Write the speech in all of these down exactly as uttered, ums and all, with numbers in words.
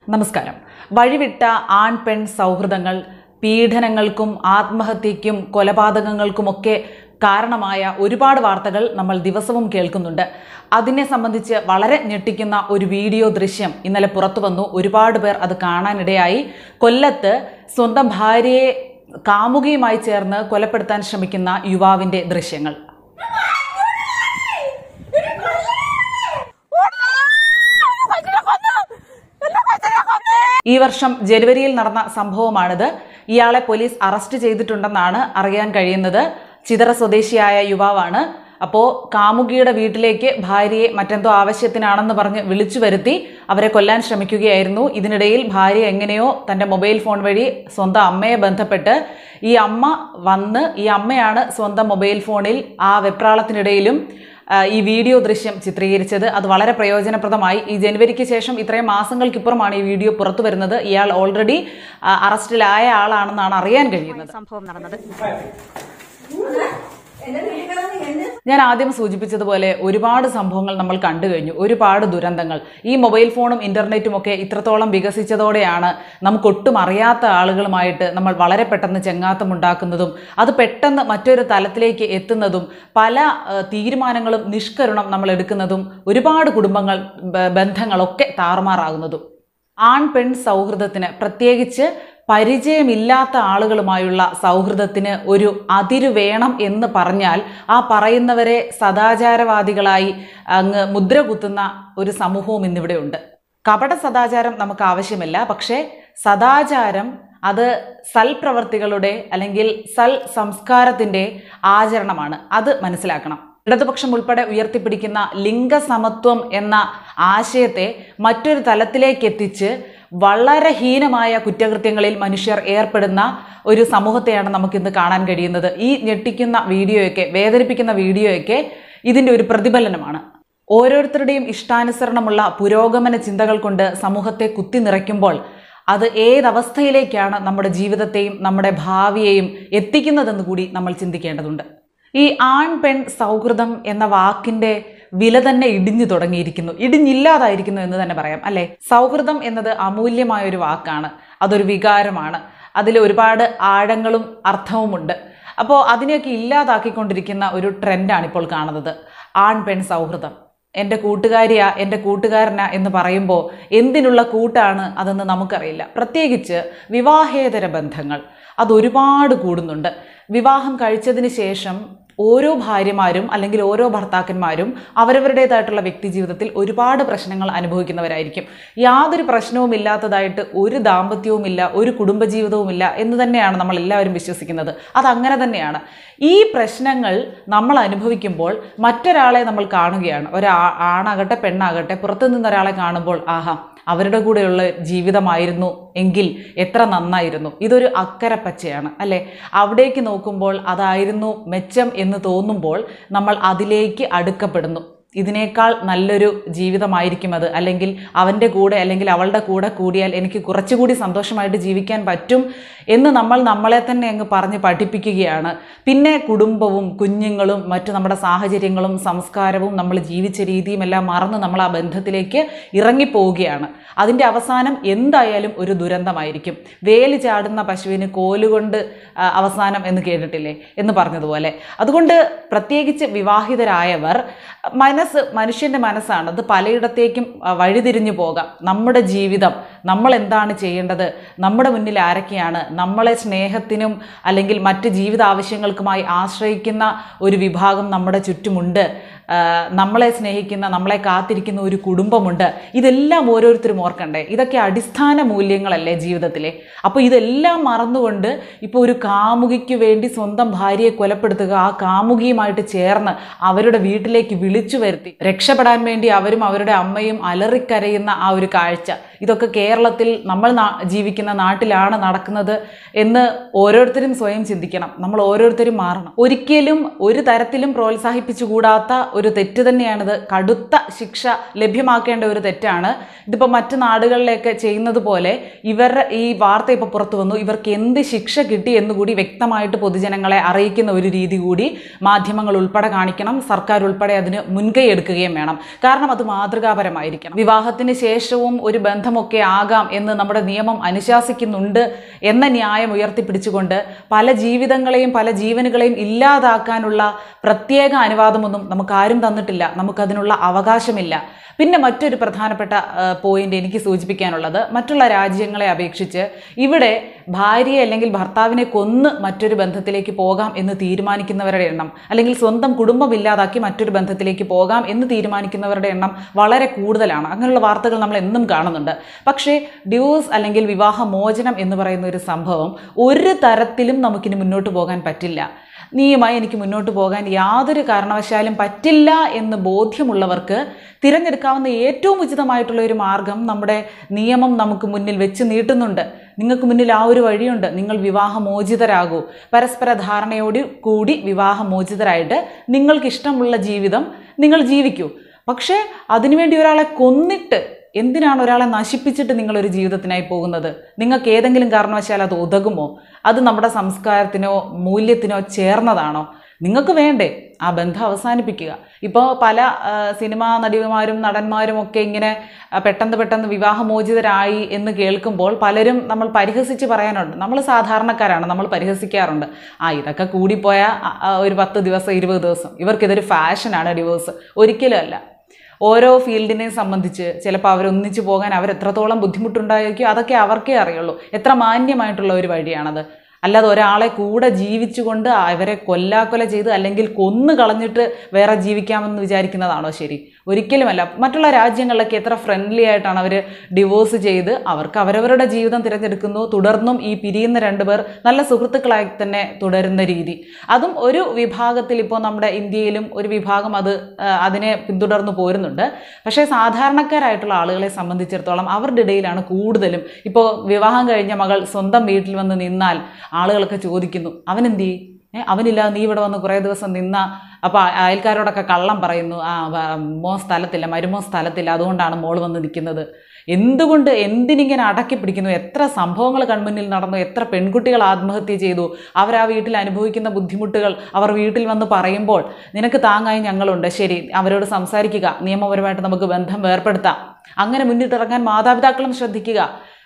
നമസ്കാരം. വഴിവിട്ട ആൺ പെൺ സൗഹൃദങ്ങൾ പീഡനങ്ങൾക്കും ആത്മഹത്യയ്ക്കും കൊലപാതകങ്ങൾക്കുമൊക്കെ കാരണമായ ഒരുപാട് വാർത്തകൾ നമ്മൾ ദിവസവും കേൾക്കുന്നുണ്ട്. അതിനെ സംബന്ധിച്ച് വളരെ ഞെട്ടിക്കുന്ന ഒരു വീഡിയോ ദൃശ്യം ഇന്നലെ പുറത്തു വന്നു. ഒരുപാട് പേർ അത് കാണാനിടയായി. കൊല്ലത്ത് സ്വന്തം ഭാര്യയെ കാമുകിയുമായി ചേർന്ന് കൊലപ്പെടുത്താൻ ശ്രമിക്കുന്ന യുവാവിന്റെ ദൃശ്യങ്ങൾ. ഈ വർഷം ജനുവരിയിൽ നടന്ന സംഭവമാണിത്. ഇയാളെ പോലീസ് അറസ്റ്റ് ചെയ്തിട്ടുണ്ടെന്നാണ് അറിയാൻ കഴിയുന്നത്. ചിതറ സ്വദേശിയായ യുവാവാണ്. അപ്പോൾ കാമുകിയുടെ വീട്ടിലേക്ക് ഭാര്യയെ മറ്റെന്തോ ആവശ്യത്തിനാണെന്ന് പറഞ്ഞ് വിളിച്ചു വരുത്തി അവരെ കൊല്ലാൻ ശ്രമിക്കുകയായിരുന്നു. ഇതിനിടയിൽ ഭാര്യ എങ്ങനെയോ തൻ്റെ മൊബൈൽ ഫോൺ വഴി സ്വന്തം അമ്മയെ ബന്ധപ്പെട്ട് ഈ അമ്മ വന്ന് ഈ അമ്മയാണ് സ്വന്തം മൊബൈൽ ഫോണിൽ ആ വെപ്രാളത്തിനിടയിലും ഈ വീഡിയോ ദൃശ്യം ചിത്രീകരിച്ചത്. അത് വളരെ പ്രയോജനപ്രദമായി. ഈ ജനുവരിക്ക് ശേഷം ഇത്രയും മാസങ്ങൾക്കിപ്പുറമാണ് ഈ വീഡിയോ പുറത്തു വരുന്നത്. ഇയാൾ ഓൾറെഡി അറസ്റ്റിലായ ആളാണെന്നാണ് അറിയാൻ കഴിയുന്നത്. സംഭവം നടന്നത് ഞാൻ ആദ്യം സൂചിപ്പിച്ചതുപോലെ ഒരുപാട് സംഭവങ്ങൾ നമ്മൾ കണ്ടു കഴിഞ്ഞു. ഒരുപാട് ദുരന്തങ്ങൾ. ഈ മൊബൈൽ ഫോണും ഇന്റർനെറ്റും ഒക്കെ ഇത്രത്തോളം വികസിച്ചതോടെയാണ് നമുക്കൊട്ടും അറിയാത്ത ആളുകളുമായിട്ട് നമ്മൾ വളരെ പെട്ടെന്ന് ചെങ്ങാത്തം ഉണ്ടാക്കുന്നതും അത് പെട്ടെന്ന് മറ്റൊരു തലത്തിലേക്ക് എത്തുന്നതും പല തീരുമാനങ്ങളും നിഷ്കരുണം നമ്മൾ എടുക്കുന്നതും ഒരുപാട് കുടുംബങ്ങൾ ബന്ധങ്ങളൊക്കെ താറുമാറാകുന്നതും. ആൺ പെൺ സൗഹൃദത്തിന്, പ്രത്യേകിച്ച് പരിചയമില്ലാത്ത ആളുകളുമായുള്ള സൗഹൃദത്തിന് ഒരു അതിരു വേണം എന്ന് പറഞ്ഞാൽ ആ പറയുന്നവരെ സദാചാരവാദികളായി അങ്ങ് മുദ്ര കുത്തുന്ന ഒരു സമൂഹവും ഇന്നിവിടെ ഉണ്ട്. കപട സദാചാരം നമുക്ക് ആവശ്യമില്ല. പക്ഷേ സദാചാരം അത് സൽപ്രവർത്തികളുടെ അല്ലെങ്കിൽ സൽ സംസ്കാരത്തിൻ്റെ ആചരണമാണ്. അത് മനസ്സിലാക്കണം. ഇടതുപക്ഷം ഉൾപ്പെടെ ഉയർത്തിപ്പിടിക്കുന്ന ലിംഗസമത്വം എന്ന ആശയത്തെ മറ്റൊരു തലത്തിലേക്ക് എത്തിച്ച് വളരെ ഹീനമായ കുറ്റകൃത്യങ്ങളിൽ മനുഷ്യർ ഏർപ്പെടുന്ന ഒരു സമൂഹത്തെയാണ് നമുക്കിന്ന് കാണാൻ കഴിയുന്നത്. ഈ ഞെട്ടിക്കുന്ന വീഡിയോയൊക്കെ, വേദനിപ്പിക്കുന്ന വീഡിയോയൊക്കെ ഇതിൻ്റെ ഒരു പ്രതിഫലനമാണ്. ഓരോരുത്തരുടെയും ഇഷ്ടാനുസരണമുള്ള പുരോഗമന ചിന്തകൾ കൊണ്ട് സമൂഹത്തെ കുത്തി നിറയ്ക്കുമ്പോൾ അത് ഏതവസ്ഥയിലേക്കാണ് നമ്മുടെ ജീവിതത്തെയും നമ്മുടെ ഭാവിയെയും എത്തിക്കുന്നതെന്ന് കൂടി നമ്മൾ ചിന്തിക്കേണ്ടതുണ്ട്. ഈ ആൺ പെൺ സൗഹൃദം എന്ന വാക്കിൻ്റെ വില തന്നെ ഇടിഞ്ഞു തുടങ്ങിയിരിക്കുന്നു. ഇടിഞ്ഞില്ലാതായിരിക്കുന്നു എന്ന് തന്നെ പറയാം, അല്ലേ? സൗഹൃദം എന്നത് അമൂല്യമായ ഒരു വാക്കാണ്. അതൊരു വികാരമാണ്. അതിൽ ഒരുപാട് ആഴങ്ങളും അർത്ഥവുമുണ്ട്. അപ്പോൾ അതിനെയൊക്കെ ഇല്ലാതാക്കിക്കൊണ്ടിരിക്കുന്ന ഒരു ട്രെൻഡാണ് ഇപ്പോൾ കാണുന്നത്. ആൺ പെൺ സൗഹൃദം. എൻ്റെ കൂട്ടുകാരിയാ, എൻ്റെ കൂട്ടുകാരനാ എന്ന് പറയുമ്പോൾ എന്തിനുള്ള കൂട്ടാണ് അതെന്ന് നമുക്കറിയില്ല. പ്രത്യേകിച്ച് വിവാഹേതര ബന്ധങ്ങൾ അതൊരുപാട് കൂടുന്നുണ്ട്. വിവാഹം കഴിച്ചതിന് ശേഷം ഓരോ ഭാര്യമാരും അല്ലെങ്കിൽ ഓരോ ഭർത്താക്കന്മാരും അവരവരുടേതായിട്ടുള്ള വ്യക്തി ജീവിതത്തിൽ ഒരുപാട് പ്രശ്നങ്ങൾ അനുഭവിക്കുന്നവരായിരിക്കും. യാതൊരു പ്രശ്നവും ഇല്ലാത്തതായിട്ട് ഒരു ദാമ്പത്യവുമില്ല, ഒരു കുടുംബജീവിതവുമില്ല എന്ന് തന്നെയാണ് നമ്മൾ എല്ലാവരും വിശ്വസിക്കുന്നത്. അതങ്ങനെ തന്നെയാണ്. ഈ പ്രശ്നങ്ങൾ നമ്മൾ അനുഭവിക്കുമ്പോൾ മറ്റൊരാളെ നമ്മൾ കാണുകയാണ്. ഒരാ ആണാകട്ടെ പെണ്ണാകട്ടെ പുറത്തു നിന്നൊരാളെ കാണുമ്പോൾ ആഹാ, അവരുടെ കൂടെയുള്ള ജീവിതമായിരുന്നു എങ്കിൽ എത്ര നന്നായിരുന്നു. ഇതൊരു അക്കരപ്പച്ചയാണ്, അല്ലേ? അവിടേക്ക് നോക്കുമ്പോൾ അതായിരുന്നു മെച്ചം എന്ന് തോന്നുമ്പോൾ നമ്മൾ അതിലേക്ക് അടുക്കപ്പെടുന്നു. ഇതിനേക്കാൾ നല്ലൊരു ജീവിതമായിരിക്കും അത്, അല്ലെങ്കിൽ അവൻ്റെ കൂടെ അല്ലെങ്കിൽ അവളുടെ കൂടെ കൂടിയാൽ എനിക്ക് കുറച്ചുകൂടി സന്തോഷമായിട്ട് ജീവിക്കാൻ പറ്റും എന്ന് നമ്മൾ നമ്മളെ തന്നെ അങ്ങ് പറഞ്ഞ് പഠിപ്പിക്കുകയാണ്. പിന്നെ കുടുംബവും കുഞ്ഞുങ്ങളും മറ്റു നമ്മുടെ സാഹചര്യങ്ങളും സംസ്കാരവും നമ്മൾ ജീവിച്ച രീതിയും എല്ലാം മറന്ന് നമ്മൾ ആ ബന്ധത്തിലേക്ക് ഇറങ്ങിപ്പോവുകയാണ്. അതിൻ്റെ അവസാനം എന്തായാലും ഒരു ദുരന്തമായിരിക്കും. വേലി ചാടുന്ന പശുവിന് കോലുകൊണ്ട് അവസാനം എന്ന് കേട്ടിട്ടില്ലേ എന്ന് പറഞ്ഞതുപോലെ. അതുകൊണ്ട് പ്രത്യേകിച്ച് വിവാഹിതരായവർ, മനസ്സ് മനുഷ്യൻ്റെ മനസ്സാണ്. അത് പലയിടത്തേക്കും വഴിതിരിഞ്ഞു പോകാം. നമ്മുടെ ജീവിതം, നമ്മൾ എന്താണ് ചെയ്യേണ്ടത്, നമ്മുടെ മുന്നിൽ ആരൊക്കെയാണ്, നമ്മളെ സ്നേഹത്തിനും അല്ലെങ്കിൽ മറ്റ് ജീവിത ആവശ്യങ്ങൾക്കുമായി ആശ്രയിക്കുന്ന ഒരു വിഭാഗം നമ്മുടെ ചുറ്റുമുണ്ട്. നമ്മളെ സ്നേഹിക്കുന്ന, നമ്മളെ കാത്തിരിക്കുന്ന ഒരു കുടുംബമുണ്ട്. ഇതെല്ലാം ഓരോരുത്തരും ഓർക്കണ്ടേ? ഇതൊക്കെ അടിസ്ഥാന മൂല്യങ്ങളല്ലേ ജീവിതത്തിലെ? അപ്പോൾ ഇതെല്ലാം മറന്നുകൊണ്ട് ഇപ്പോൾ ഒരു കാമുകിക്ക് വേണ്ടി സ്വന്തം ഭാര്യയെ കൊലപ്പെടുത്തുക, ആ കാമുകിയുമായിട്ട് ചേർന്ന് അവരുടെ വീട്ടിലേക്ക് വിളിച്ചു വരുത്തി രക്ഷപ്പെടാൻ വേണ്ടി അവരും അവരുടെ അമ്മയും അലറിക്കരയുന്ന ആ ഒരു കാഴ്ച, ഇതൊക്കെ കേരളത്തിൽ നമ്മൾ ജീവിക്കുന്ന നാട്ടിലാണ് നടക്കുന്നത് എന്ന് ഓരോരുത്തരും സ്വയം ചിന്തിക്കണം. നമ്മൾ ഓരോരുത്തരും മാറണം. ഒരിക്കലും ഒരു തരത്തിലും പ്രോത്സാഹിപ്പിച്ചുകൂടാത്ത ഒരു തെറ്റ് തന്നെയാണിത്. കടുത്ത ശിക്ഷ ലഭ്യമാക്കേണ്ട ഒരു തെറ്റാണ്. ഇതിപ്പോൾ മറ്റു നാടുകളിലേക്ക് ചെയ്യുന്നത് പോലെ ഇവരുടെ ഈ വാർത്ത ഇപ്പോൾ പുറത്തു വന്നു, ഇവർക്ക് എന്ത് ശിക്ഷ കിട്ടി എന്നുകൂടി വ്യക്തമായിട്ട് പൊതുജനങ്ങളെ അറിയിക്കുന്ന ഒരു രീതി കൂടി മാധ്യമങ്ങൾ ഉൾപ്പെടെ കാണിക്കണം. സർക്കാർ ഉൾപ്പെടെ അതിന് മുൻകൈ എടുക്കുകയും വേണം. കാരണം അത് മാതൃകാപരമായിരിക്കണം. വിവാഹത്തിന് ശേഷവും ഒരു ബന്ധമൊക്കെ ആകാം എന്ന് നമ്മുടെ നിയമം അനുശാസിക്കുന്നുണ്ട് എന്ന ന്യായം ഉയർത്തിപ്പിടിച്ചുകൊണ്ട് പല ജീവിതങ്ങളെയും പല ജീവനുകളെയും ഇല്ലാതാക്കാനുള്ള പ്രത്യേക അനുവാദമൊന്നും നമുക്കാരും തന്നിട്ടില്ല. നമുക്കതിനുള്ള അവകാശമില്ല. പിന്നെ മറ്റൊരു പ്രധാനപ്പെട്ട പോയിന്റ് എനിക്ക് സൂചിപ്പിക്കാനുള്ളത്, മറ്റുള്ള രാജ്യങ്ങളെ അപേക്ഷിച്ച് ഇവിടെ ഭാര്യയെ അല്ലെങ്കിൽ ഭർത്താവിനെ കൊന്ന് മറ്റൊരു ബന്ധത്തിലേക്ക് പോകാം എന്ന് തീരുമാനിക്കുന്നവരുടെ എണ്ണം, അല്ലെങ്കിൽ സ്വന്തം കുടുംബം ഇല്ലാതാക്കി മറ്റൊരു ബന്ധത്തിലേക്ക് പോകാം എന്ന് തീരുമാനിക്കുന്നവരുടെ എണ്ണം വളരെ കൂടുതലാണ്. അങ്ങനെയുള്ള വാർത്തകൾ നമ്മൾ എന്നും കാണുന്നുണ്ട്. പക്ഷേ ഡിവോഴ്സ് അല്ലെങ്കിൽ വിവാഹമോചനം എന്ന് പറയുന്ന ഒരു സംഭവം ഒരു തരത്തിലും നമുക്കിനി മുന്നോട്ട് പോകാൻ പറ്റില്ല. നീയുമായി എനിക്ക് മുന്നോട്ട് പോകാൻ യാതൊരു കാരണവശാലും പറ്റില്ല എന്ന് ബോധ്യമുള്ളവർക്ക് തിരഞ്ഞെടുക്കാവുന്ന ഏറ്റവും ഉചിതമായിട്ടുള്ള ഒരു മാർഗം നമ്മുടെ നിയമം നമുക്ക് മുന്നിൽ വെച്ച് നീട്ടുന്നുണ്ട്. നിങ്ങൾക്ക് മുന്നിൽ ആ ഒരു വഴിയുണ്ട്. നിങ്ങൾ വിവാഹമോചിതരാകൂ. പരസ്പര ധാരണയോട് കൂടി വിവാഹമോചിതരായിട്ട് നിങ്ങൾക്ക് ഇഷ്ടമുള്ള ജീവിതം നിങ്ങൾ ജീവിക്കൂ. പക്ഷേ അതിനുവേണ്ടി ഒരാളെ കൊന്നിട്ട്, എന്തിനാണ് ഒരാളെ നശിപ്പിച്ചിട്ട് നിങ്ങളൊരു ജീവിതത്തിനായി പോകുന്നത്? നിങ്ങൾക്ക് ഏതെങ്കിലും കാരണവശാൽ അത് ഉതകുമോ? അത് നമ്മുടെ സംസ്കാരത്തിനോ മൂല്യത്തിനോ ചേർന്നതാണോ? നിങ്ങൾക്ക് വേണ്ടേ ആ ബന്ധം അവസാനിപ്പിക്കുക? ഇപ്പോൾ പല സിനിമാ നടിമാരും നടന്മാരും ഒക്കെ ഇങ്ങനെ പെട്ടെന്ന് പെട്ടെന്ന് വിവാഹമോചിതരായി എന്ന് കേൾക്കുമ്പോൾ പലരും നമ്മൾ പരിഹസിച്ച് പറയാനുണ്ട്. നമ്മൾ സാധാരണക്കാരാണ്, നമ്മൾ പരിഹസിക്കാറുണ്ട്. ആ ഇതൊക്കെ കൂടിപ്പോയ ഒരു പത്ത് ദിവസം ഇരുപത് ദിവസം, ഇവർക്കിതൊരു ഫാഷനാണ് ഡിവോഴ്സ്. ഒരിക്കലും അല്ല. ഓരോ ഫീൽഡിനെയും സംബന്ധിച്ച് ചിലപ്പോൾ അവരൊന്നിച്ചു പോകാൻ അവരെത്രത്തോളം ബുദ്ധിമുട്ടുണ്ടായിരിക്കും അതൊക്കെ അവർക്കേ അറിയുള്ളൂ. എത്ര മാന്യമായിട്ടുള്ള ഒരു വഴിയാണത്. അല്ലാതെ ഒരാളെ കൂടെ ജീവിച്ചുകൊണ്ട് അവരെ കൊല്ലാക്കൊല ചെയ്ത് അല്ലെങ്കിൽ കൊന്നു കളഞ്ഞിട്ട് വേറെ ജീവിക്കാമെന്ന് വിചാരിക്കുന്നതാണോ ശരി? ഒരിക്കലുമല്ല. മറ്റുള്ള രാജ്യങ്ങളിലൊക്കെ എത്ര ഫ്രണ്ട്ലി ആയിട്ടാണ് അവർ ഡിവോഴ്സ് ചെയ്ത് അവർക്ക് അവരവരുടെ ജീവിതം തിരഞ്ഞെടുക്കുന്നു. തുടർന്നും ഈ പിരിയുന്ന രണ്ടുപേർ നല്ല സുഹൃത്തുക്കളായി തന്നെ തുടരുന്ന രീതി. അതും ഒരു വിഭാഗത്തിൽ ഇപ്പോൾ നമ്മുടെ ഇന്ത്യയിലും ഒരു വിഭാഗം അത് അതിനെ പിന്തുടർന്ന് പോരുന്നുണ്ട്. പക്ഷേ സാധാരണക്കാരായിട്ടുള്ള ആളുകളെ സംബന്ധിച്ചിടത്തോളം അവരുടെ ഇടയിലാണ് കൂടുതലും. ഇപ്പോൾ വിവാഹം കഴിഞ്ഞ മകൾ സ്വന്തം വീട്ടിൽ വന്ന് നിന്നാൽ ആളുകളൊക്കെ ചോദിക്കുന്നു, അവനെന്തി ഏഹ് അവനില്ല, നീ ഇവിടെ വന്ന് കുറേ ദിവസം നിന്ന. അപ്പോൾ അയൽക്കാരോടൊക്കെ കള്ളം പറയുന്നു, ആ മോൻ സ്ഥലത്തില്ല, മരുമോൻ സ്ഥലത്തില്ല, അതുകൊണ്ടാണ് മോൾ വന്ന് നിൽക്കുന്നത്. എന്തുകൊണ്ട് എന്തിനിങ്ങനെ അടക്കി പിടിക്കുന്നു? എത്ര സംഭവങ്ങൾ കൺമുന്നിൽ നടന്നു, എത്ര പെൺകുട്ടികൾ ആത്മഹത്യ ചെയ്തു. അവർ ആ വീട്ടിൽ അനുഭവിക്കുന്ന ബുദ്ധിമുട്ടുകൾ അവർ വീട്ടിൽ വന്ന് പറയുമ്പോൾ നിനക്ക് താങ്ങായി ഞങ്ങളുണ്ട്, ശരി അവരോട് സംസാരിക്കുക, നിയമപരമായിട്ട് നമുക്ക് ബന്ധം വേർപ്പെടുത്താം. അങ്ങനെ മുന്നിട്ടിറങ്ങാൻ മാതാപിതാക്കളും ശ്രദ്ധിക്കുക.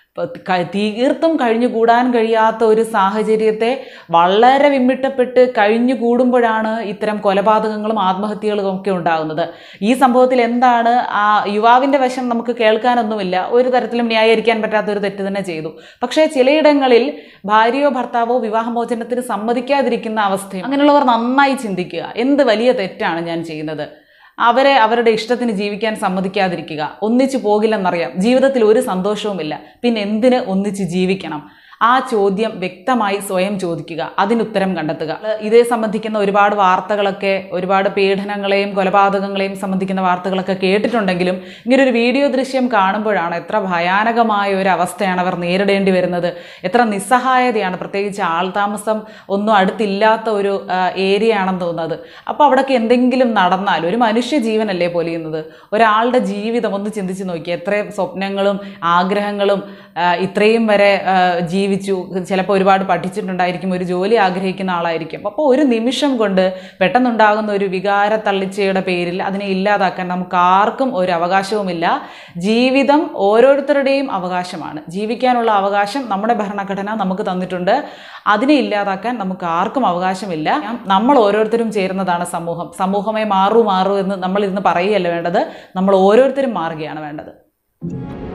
തീർത്തും കഴിഞ്ഞുകൂടാൻ കഴിയാത്ത ഒരു സാഹചര്യത്തെ വളരെ വിമ്മിട്ടപ്പെട്ട് കഴിഞ്ഞുകൂടുമ്പോഴാണ് ഇത്തരം കൊലപാതകങ്ങളും ആത്മഹത്യകളും ഒക്കെ ഉണ്ടാകുന്നത്. ഈ സംഭവത്തിൽ എന്താണ് ആ യുവാവിൻ്റെ വശം നമുക്ക് കേൾക്കാനൊന്നുമില്ല. ഒരു തരത്തിലും ന്യായീകരിക്കാൻ പറ്റാത്ത ഒരു തെറ്റ് തന്നെ ചെയ്തു. പക്ഷേ ചിലയിടങ്ങളിൽ ഭാര്യയോ ഭർത്താവോ വിവാഹമോചനത്തിന് സമ്മതിക്കാതിരിക്കുന്ന അവസ്ഥയും. അങ്ങനെയുള്ളവർ നന്നായി ചിന്തിക്കുക, എന്ത് വലിയ തെറ്റാണ് ഞാൻ ചെയ്യുന്നത്? അവരെ അവരുടെ ഇഷ്ടത്തിന് ജീവിക്കാൻ സമ്മതിക്കാതിരിക്കുക. ഒന്നിച്ചു പോകില്ലെന്നറിയാം, ജീവിതത്തിൽ ഒരു സന്തോഷവുമില്ല, പിന്നെ എന്തിന് ഒന്നിച്ച് ജീവിക്കണം? ആ ചോദ്യം വ്യക്തമായി സ്വയം ചോദിക്കുക, അതിനുത്തരം കണ്ടെത്തുക. ഇതേ സംബന്ധിക്കുന്ന ഒരുപാട് വാർത്തകളൊക്കെ, ഒരുപാട് പീഡനങ്ങളെയും കൊലപാതകങ്ങളെയും സംബന്ധിക്കുന്ന വാർത്തകളൊക്കെ കേട്ടിട്ടുണ്ടെങ്കിലും ഇങ്ങനൊരു വീഡിയോ ദൃശ്യം കാണുമ്പോഴാണ് എത്ര ഭയാനകമായ ഒരു അവസ്ഥയാണ് അവർ നേരിടേണ്ടി വരുന്നത്, എത്ര നിസ്സഹായതയാണ്. പ്രത്യേകിച്ച് ആൾതാമസം ഒന്നും അടുത്തില്ലാത്ത ഒരു ഏരിയ ആണെന്ന് തോന്നുന്നത്. അപ്പോൾ അവിടെയൊക്കെ എന്തെങ്കിലും നടന്നാൽ ഒരു മനുഷ്യ ജീവനല്ലേ പൊലിയുന്നത്? ഒരാളുടെ ജീവിതം ഒന്ന് ചിന്തിച്ച് നോക്കി. എത്രയും സ്വപ്നങ്ങളും ആഗ്രഹങ്ങളും ഇത്രയും വരെ ജീവിച്ചു, ചിലപ്പോൾ ഒരുപാട് പഠിച്ചിട്ടുണ്ടായിരിക്കും, ഒരു ജോലി ആഗ്രഹിക്കുന്ന ആളായിരിക്കും. അപ്പോൾ ഒരു നിമിഷം കൊണ്ട് പെട്ടെന്നുണ്ടാകുന്ന ഒരു വികാര തള്ളിച്ചയുടെ പേരിൽ അതിനെ ഇല്ലാതാക്കാൻ നമുക്ക് ആർക്കും ഒരു അവകാശവുമില്ല. ജീവിതം ഓരോരുത്തരുടെയും അവകാശമാണ്. ജീവിക്കാനുള്ള അവകാശം നമ്മുടെ ഭരണഘടന നമുക്ക് തന്നിട്ടുണ്ട്. അതിനെ ഇല്ലാതാക്കാൻ നമുക്ക് ആർക്കും അവകാശമില്ല. നമ്മൾ ഓരോരുത്തരും ചേരുന്നതാണ് സമൂഹം. സമൂഹമേ മാറൂ മാറൂ എന്ന് നമ്മൾ ഇന്ന് പറയുകയല്ല വേണ്ടത്, നമ്മൾ ഓരോരുത്തരും മാറുകയാണ് വേണ്ടത്.